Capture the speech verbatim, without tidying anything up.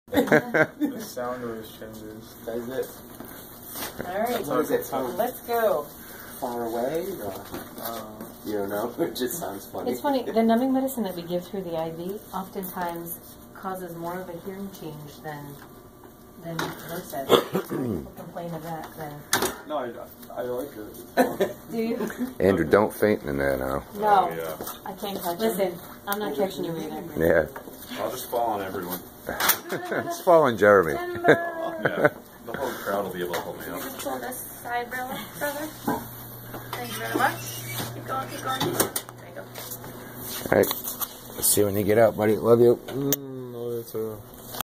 The sound of his shoulders. Is it? Alright, What is it? Sound let's go. far away? Or, Uh, you don't know? It just sounds funny. It's funny, the numbing medicine that we give through the I V oftentimes causes more of a hearing change than than nurse says. People complain of that then. no, I, I like it. Do you? Andrew, don't faint in there now. No, Oh, yeah. I can't touch Listen, I'm not catching you either. Yeah. I'll just fall on everyone. It's following Jeremy. Yeah. The whole crowd will be able to hold me up. Just pull this side, brother. brother. Thank you very much. Keep going, keep going. There you go. All right. Let's see when you get out, buddy. Love you. Mm, no, it's a...